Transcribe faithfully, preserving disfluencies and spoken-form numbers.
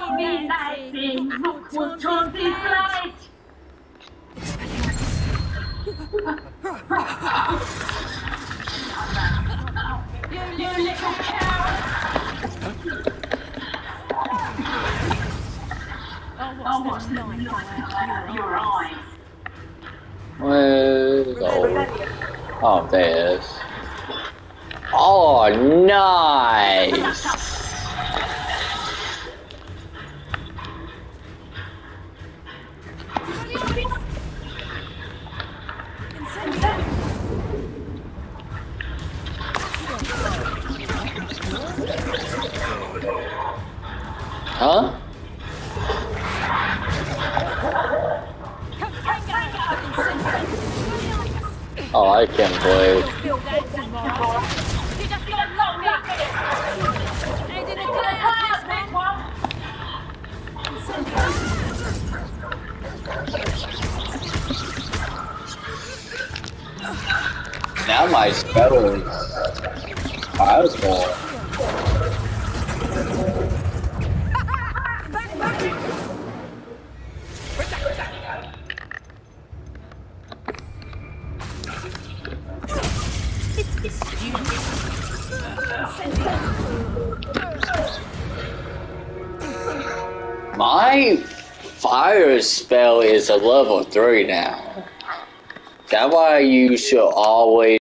midnight in Hogwarts Legacy. You little coward! Oh, what's the light out your eyes? Where's oh, oh, there it is. Oh, nice! Huh? Oh, I can't believe. Now my spell is powerful. My fire spell is a level three now. That's why you should always